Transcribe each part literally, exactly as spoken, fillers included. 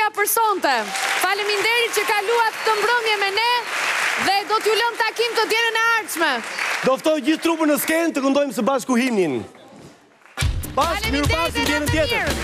Shqipëria për sonte. Faleminderit që kaluat këtë mbrëmje me ne dhe do t'ju lëm takim të tjerën e ardhshme. Do ftoj gjithë trupën në skenë të këndojmë së bashku himnin. Bashkë, mirë pasi tjerën tjetër.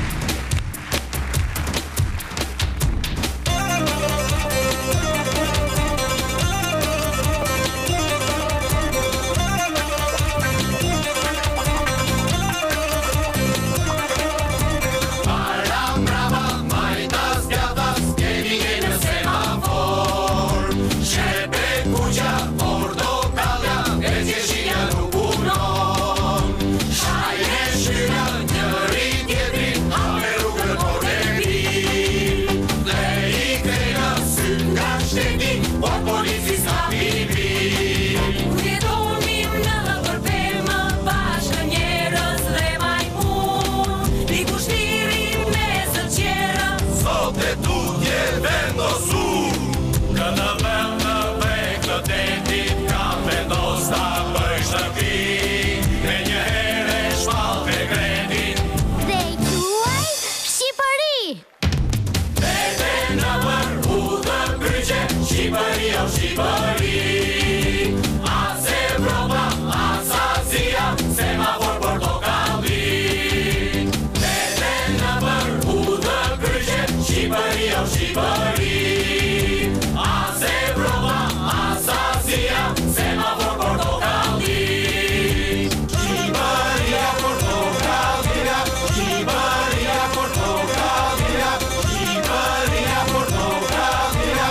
Shqipëria, Shqipëri, as Evropa, as Azia, semafor portokalli. Vete në për udhë kryqe, Shqipëria, Shqipëri, as Evropa, as Azia, semafor portokalli. Shqipëria, Portokallia, Shqipëria, Portokallia, Shqipëria, Portokallia.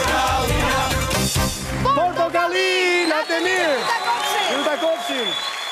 Portokalli, latë e mirë! Ju takofshin!